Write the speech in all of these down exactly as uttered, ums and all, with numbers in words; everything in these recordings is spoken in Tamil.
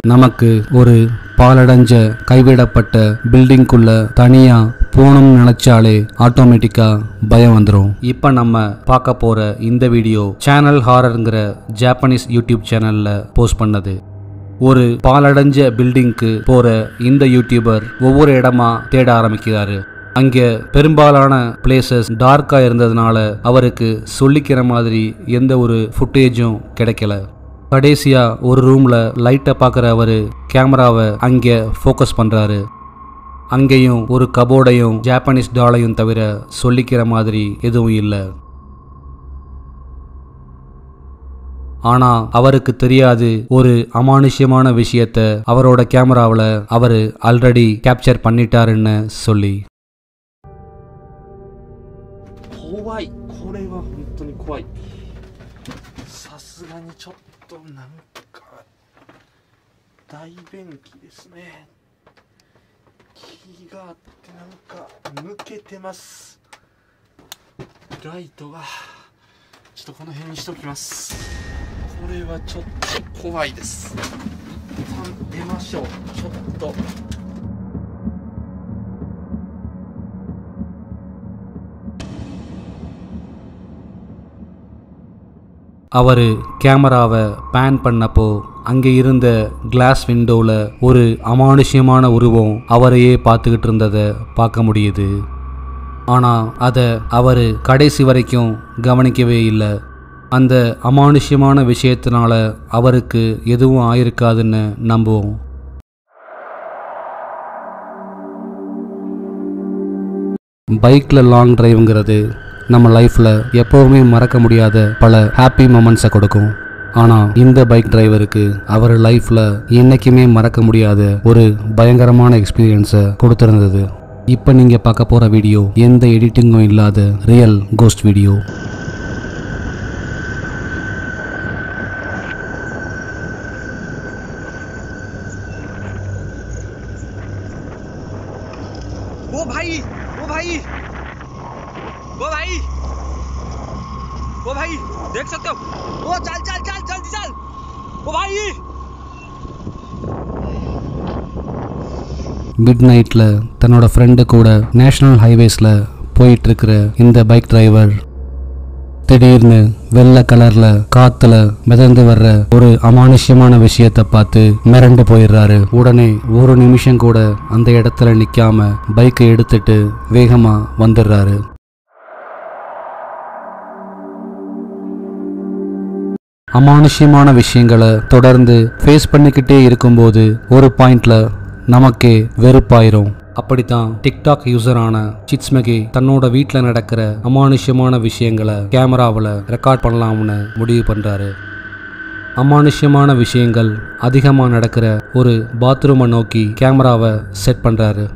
நமக்கு ஒரு பாலடைஞ்ச கைவிடப்பட்ட பில்டிங்குள்ள தனியா போகணும்னு நினைச்சாலே ஆட்டோமேட்டிக்கா பயம் வந்துடும். இப்போ நம்ம பார்க்க போற இந்த வீடியோ சேனல் ஹாரர்ங்கிற ஜாப்பனீஸ் யூடியூப் சேனல்ல போஸ்ட் பண்ணது. ஒரு பாலடைஞ்ச பில்டிங்க்கு போற இந்த யூடியூபர் ஒவ்வொரு இடமா தேட ஆரம்பிக்கிறாரு. அங்கே பெரும்பாலான பிளேசஸ் டார்க்கா இருந்ததுனால அவருக்கு சொல்லிக்கிற மாதிரி எந்த ஒரு ஃபுட்டேஜும் கிடைக்கல. கடைசியா ஒரு ரூம்ல லைட்டை பார்க்குற அவரு கேமராவை அங்கே ஃபோக்கஸ் பண்றாரு. அங்கேயும் ஒரு கபோர்டையும் ஜாப்பனீஸ் டாலையும் தவிர சொல்லிக்கிற மாதிரி எதுவும் இல்லை. ஆனா அவருக்கு தெரியாது ஒரு அமானுஷ்யமான விஷயத்த அவரோட கேமராவில் அவரு ஆல்ரெடி கேப்சர் பண்ணிட்டாருன்னு சொல்லி. 怖い。これは本当に怖い。さすがにちょっとなんか大便器ですね。木があってなんか抜けてます。ライトがちょっとこの辺にしておきます。これはちょっと怖いです。一旦出ましょう。ちょっと。 அவரு கேமராவை பேன் பண்ணப்போ அங்கே இருந்த கிளாஸ் விண்டோவில் ஒரு அமானுஷ்யமான உருவம் அவரையே பார்த்துக்கிட்டு இருந்ததை பார்க்க முடியுது. ஆனால் அதை அவர் கடைசி வரைக்கும் கவனிக்கவே இல்லை. அந்த அமானுஷ்யமான விஷயத்தினால அவருக்கு எதுவும் ஆயிருக்காதுன்னு நம்புவோம். பைக்கில் லாங் டிரைவுங்கிறது நம்ம லைஃப்பில் எப்போவுமே மறக்க முடியாத பல ஹாப்பி மொமெண்ட்ஸை கொடுக்கும். ஆனால் இந்த பைக் டிரைவருக்கு அவர் லைஃப்பில் என்றைக்குமே மறக்க முடியாத ஒரு பயங்கரமான எக்ஸ்பீரியன்ஸை கொடுத்துருந்தது. இப்போ நீங்கள் பார்க்க போகிற வீடியோ எந்த எடிட்டிங்கும் இல்லாத ரியல் கோஸ்ட் வீடியோ. वो भाई वो भाई वो भाई वो भाई देख सकते हो वो चल चल चल जल्दी चल वो भाई. மிட் நைட்டில் தன்னோட ஃப்ரெண்டு கூட நேஷ்னல் ஹைவேஸில் போயிட்டுருக்கிற இந்த பைக் டிரைவர் திடீர்னு வெள்ளை கலரில் காற்றுல மிதந்து வர்ற ஒரு அமானுஷ்யமான விஷயத்தை பார்த்து மிரண்டு போயிடுறாரு. உடனே ஒரு நிமிஷம் கூட அந்த இடத்துல நிற்காம பைக்கை எடுத்துட்டு வேகமாக வந்துடுறாரு. அமானுஷ்யமான விஷயங்களை தொடர்ந்து ஃபேஸ் பண்ணிக்கிட்டே இருக்கும்போது ஒரு பாயிண்ட்ல நமக்கே வெறுப்பாயிரும். அப்படித்தான் டிக்டாக் யூசரான சிட்ஸ்மெகி தன்னோட வீட்டில் நடக்கிற அமானுஷ்யமான விஷயங்களை கேமராவில் ரெக்கார்ட் பண்ணலாம்னு முடிவு பண்ணுறாரு. அமானுஷ்யமான விஷயங்கள் அதிகமாக நடக்கிற ஒரு பாத்ரூமை நோக்கி கேமராவை செட் பண்ணுறாரு.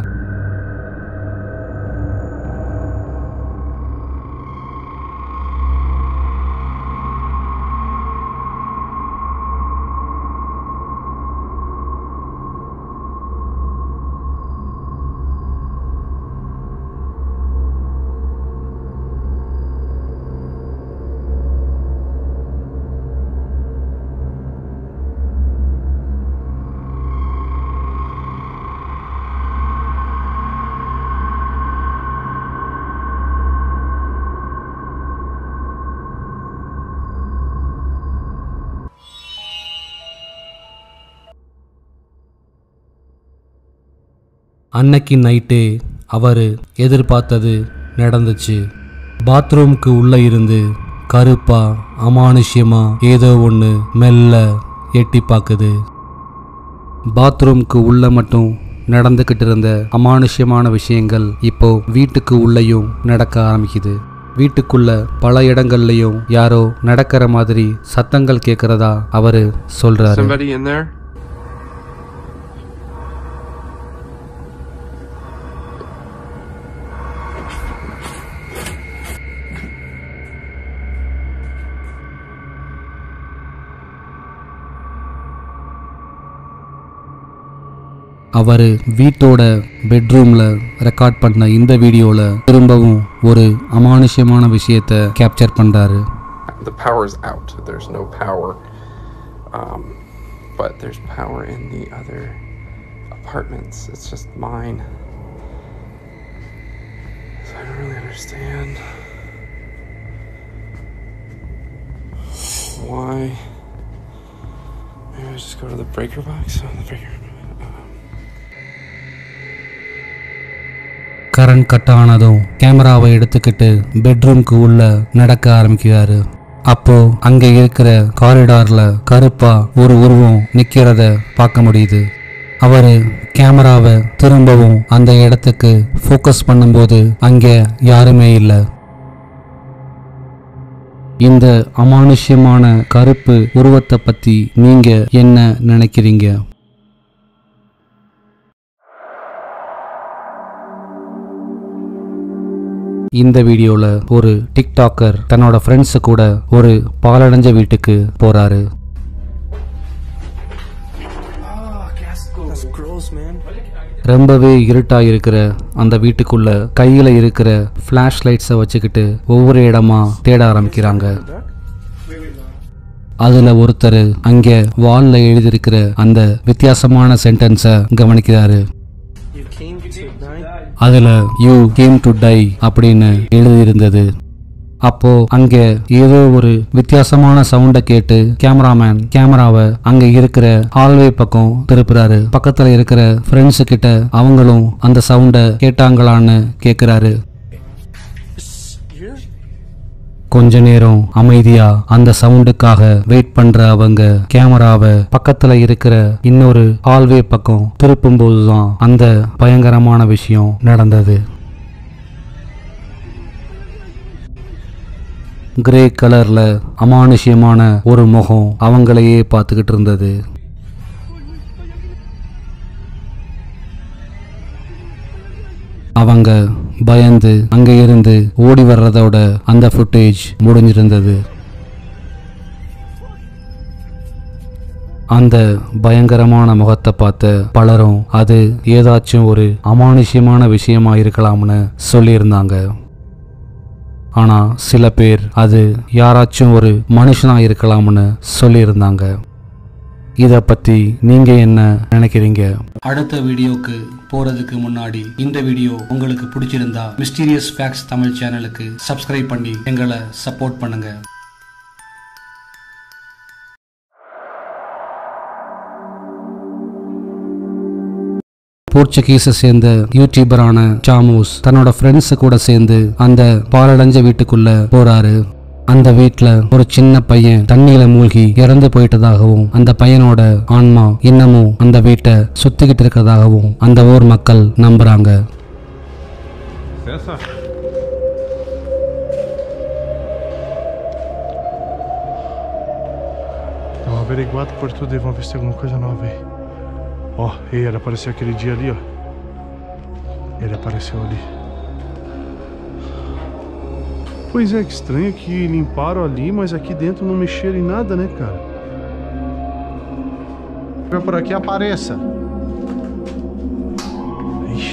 அன்னைக்கு நைட்டே அவர் எதிர்பார்த்தது நடந்துச்சு. பாத்ரூமுக்கு உள்ளே இருந்து கருப்பா அமானுஷ்யமா ஏதோ ஒன்று மெல்ல எட்டி பார்க்குது. பாத்ரூமுக்கு உள்ளே மட்டும் நடந்துக்கிட்டு இருந்த அமானுஷ்யமான விஷயங்கள் இப்போ வீட்டுக்கு உள்ளேயும் நடக்க ஆரம்பிக்குது. வீட்டுக்குள்ள பல இடங்கள்லையும் யாரோ நடக்கிற மாதிரி சத்தங்கள் கேட்கறதா அவர் சொல்றாரு. அவர் வீட்டோட பெட்ரூம்ல ரெக்கார்ட் பண்ண இந்த வீடியோல திரும்பவும் ஒரு அமானுஷ்யமான விஷயத்தை கேப்சர் பண்றாரு. The power is out. There's no power um, but there's power in the other apartments. It's just mine. So I don't really understand why. Maybe I just go to the breaker box. Oh, the breaker. Current cut ஆனதும் கேமராவை எடுத்துக்கிட்டு பெட்ரூம்க்கு உள்ள நடக்க ஆரம்பிக்கிறாரு. அப்போ அங்க இருக்கிற காரிடார்ல கருப்பா ஒரு உருவம் நிக்கிறத பார்க்க முடியுது. அவரு கேமராவை திரும்பவும் அந்த இடத்துக்கு ஃபோக்கஸ் பண்ணும்போது அங்க யாருமே இல்லை. இந்த அமானுஷ்யமான கருப்பு உருவத்தை பத்தி நீங்க என்ன நினைக்கிறீங்க? இந்த வீடியோல ஒரு டிக்டாக்கர் தன்னோட ஃப்ரெண்ட்ஸு கூட ஒரு பாலடைஞ்ச வீட்டுக்கு போறாரு. ரொம்பவே இருட்டா இருக்கிற அந்த வீட்டுக்குள்ள கையில இருக்கிற ஃபிளாஷ் லைட்ஸை வச்சுக்கிட்டு ஒவ்வொரு இடமா தேட ஆரம்பிக்கிறாங்க. அதுல ஒருத்தர் அங்கே வால்ல எழுதியிருக்கிற அந்த வித்தியாசமான சென்டென்ஸை கவனிக்கிறாரு. அதுல யூ கேம் டு டை அப்படின்னு எழுதியிருந்தது. அப்போ அங்க ஏதோ ஒரு வித்தியாசமான சவுண்டை கேட்டு கேமராமேன் கேமராவை அங்க இருக்கிற ஹால்வே பக்கம் திருப்புறாரு. பக்கத்துல இருக்கிற ஃப்ரெண்ட்ஸு கிட்ட அவங்களும் அந்த சவுண்டை கேட்டாங்களான்னு கேக்குறாரு. கொஞ்ச நேரம் அமைதியா அந்த சவுண்டுக்காக வெயிட் பண்ற அவங்க கேமராவை பக்கத்துல இருக்கிற இன்னொரு ஹால்வே பக்கம் திருப்பும் போதுதான் அந்த பயங்கரமான விஷயம் நடந்தது. கிரே கலர்ல அமானுஷ்யமான ஒரு முகம் அவங்களையே பார்த்துக்கிட்டு இருந்தது. அவங்க பயந்து அங்க இருந்து ஓடி வர்றதோட அந்த ஃபுட்டேஜ் முடிஞ்சிருந்தது. அந்த பயங்கரமான முகத்தை பார்த்த பலரும் அது ஏதாச்சும் ஒரு அமானுஷ்யமான விஷயமா இருக்கலாம்னு சொல்லியிருந்தாங்க. ஆனா சில பேர் அது யாராச்சும் ஒரு மனுஷனா இருக்கலாம்னு சொல்லியிருந்தாங்க. இத பத்தி நீங்க என்ன நினைக்கிறீங்க? அடுத்த வீடியோக்கு போறதுக்கு முன்னாடி இந்த வீடியோ உங்களுக்கு பிடிச்சிருந்தா மிஸ்டீரியஸ் ஃபேக்ட்ஸ் தமிழ் சேனலுக்கு சப்ஸ்கிரைப் பண்ணி எங்களை சப்போர்ட் பண்ணுங்க. போர்ச்சுகீஸை சேர்ந்த யூடியூபரான சாமூஸ் தன்னோட ஃப்ரெண்ட்ஸு கூட சேர்ந்து அந்த பாலடைஞ்ச வீட்டுக்குள்ள போறாரு. அந்த வீட்டுல ஒரு சின்ன பையன் தண்ணியில மூழ்கி இறந்து போயிட்டதாகவும் அந்த பையனோட ஆன்மா இன்னமும் அந்த வீட்டை சுத்திக்கிட்டு இருக்கிறதாகவும் அந்த ஊர் மக்கள் நம்புறாங்க. Vamos averiguar por tudo e vamos ver se tem alguma coisa nova aí. Ó, ei, ele apareceu aquele dia ali, ó. Ele apareceu ali. Pois é, que estranho que limparam ali, mas aqui dentro não mexeram em nada, né, cara? Vai por aqui, apareça. Ixi.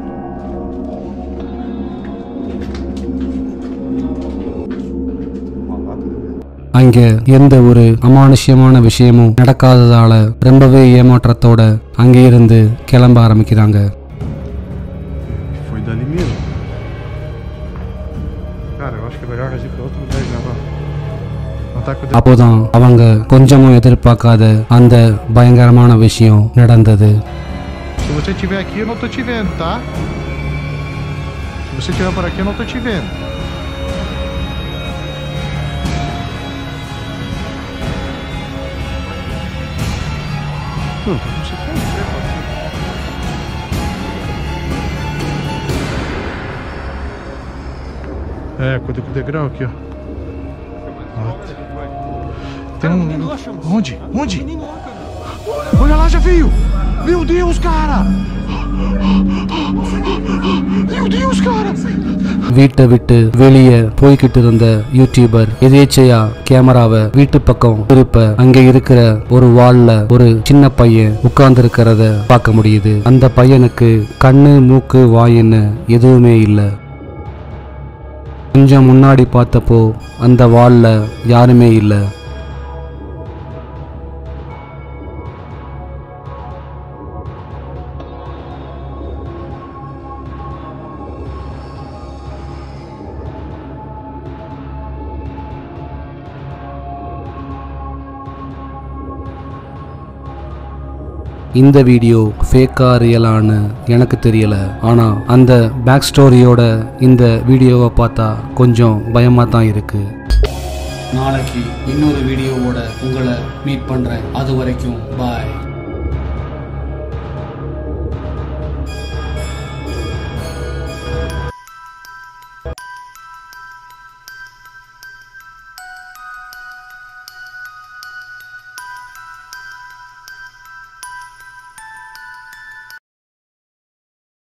அங்க எந்த ஒரு அமானுஷ்யமான விஷயமும் நடக்காததால ரொம்பவே ஏமாற்றத்தோட அங்கே இருந்து கிளம்ப ஆரம்பிக்கிறாங்க. Foi dali mesmo. Cara, eu acho que é melhor nós ir pra outro lugar e gravar. Não tá com... அப்போதான் அவங்க கொஞ்சமும் எதிர்பார்க்காத அந்த பயங்கரமான விஷயம் நடந்தது. Se você estiver aqui, eu não tô te vendo, tá? Se você estiver por aqui, eu não tô te vendo. Não, você tá aí, né? É, cuida com o degrau aqui, ó. Tem um... Onde? Onde? Olha lá, já veio! Meu Deus, cara! Meu Deus, cara! வீட்டை விட்டு வெளியே போய்கிட்டு இருந்த யூடியூபர் எதேச்சையா கேமராவை வீட்டு பக்கம் திருப்ப அங்க இருக்கிற ஒரு வால்ல ஒரு சின்ன பையன் உட்கார்ந்து இருக்கிறத பார்க்க முடியுது. அந்த பையனுக்கு கண்ணு மூக்கு வாயின்னு எதுவுமே இல்லை. கொஞ்சம் முன்னாடி பார்த்தப்போ அந்த வால்ல யாருமே இல்லை. இந்த வீடியோ ஃபேக்கா ரியலான்னு எனக்கு தெரியல. ஆனா அந்த பேக் ஸ்டோரியோட இந்த வீடியோவை பார்த்தா கொஞ்சம் பயமா தான் இருக்கு. நாளைக்கு இன்னொரு வீடியோவோட உங்களை மீட் பண்றேன். அது வரைக்கும் பாய்.